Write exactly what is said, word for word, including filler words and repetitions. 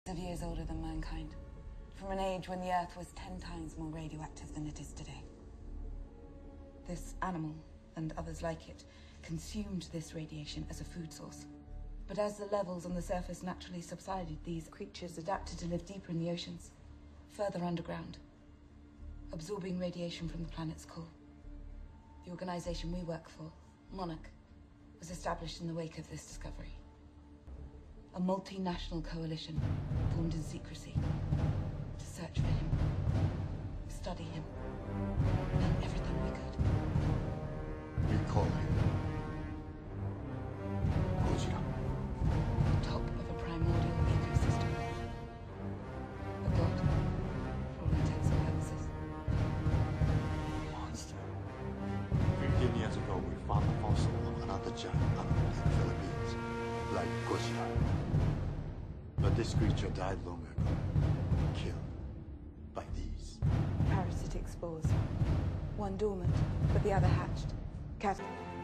Of years older than mankind, from an age when the Earth was ten times more radioactive than it is today. This animal, and others like it, consumed this radiation as a food source. But as the levels on the surface naturally subsided, these creatures adapted to live deeper in the oceans, further underground, absorbing radiation from the planet's core. The organization we work for, Monarch, was established in the wake of this discovery. A multinational coalition formed in secrecy to search for him, study him, learn everything we could. We call him Godzilla. The top of a primordial ecosystem. A god, for all intents and purposes. Monster. fifteen years ago, we found a fossil of another giant animal in the Philippines, like Godzilla. But this creature died long ago, killed by these. Parasitic spores. One dormant, but the other hatched. Cat